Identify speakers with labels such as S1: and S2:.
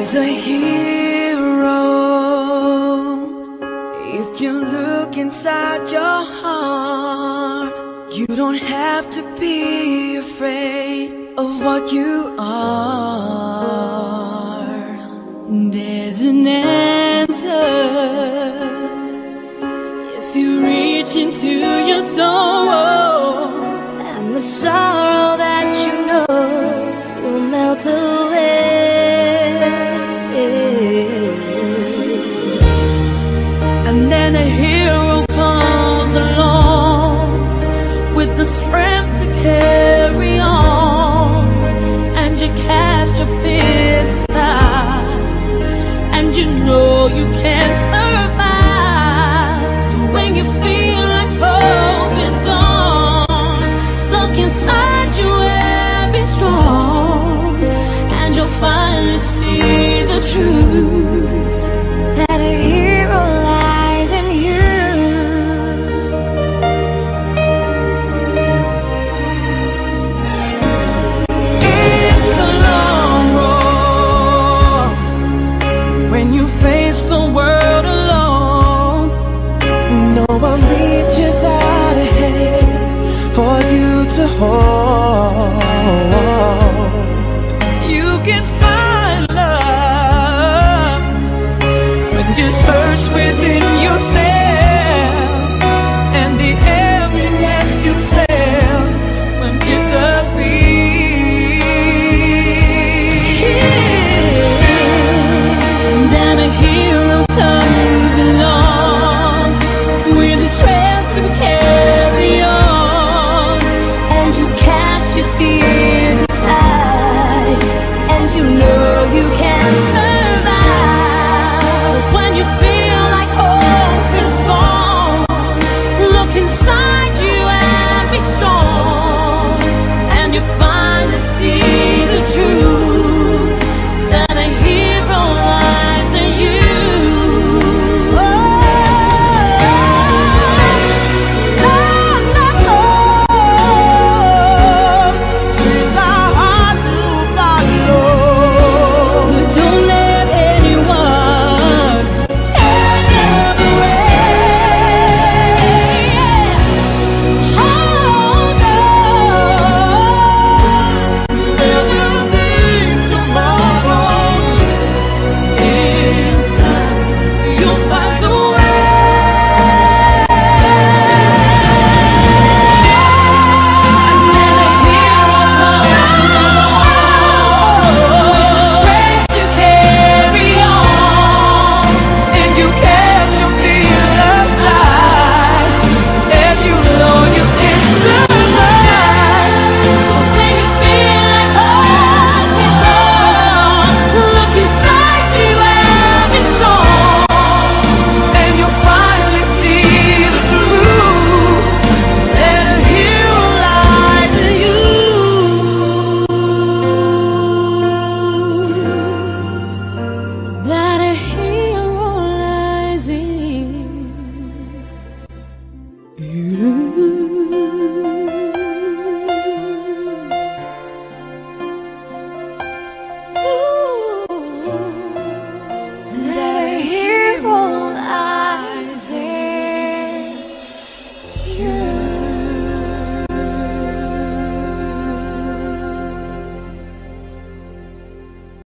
S1: is a hero if you look inside your heart. You don't have to be afraid of what you are. There's an answer if you reach into your soul, and the sorrow that you know will melt away. And then a hero comes along with the strength to carry on, and you cast your fears aside, and you know you can't survive. So when you feel like hope is gone, look inside you and be strong, and you'll finally see the truth, that a hero lies in you. It's a long road when you face the world alone.
S2: No one reaches out a hand for you to hold.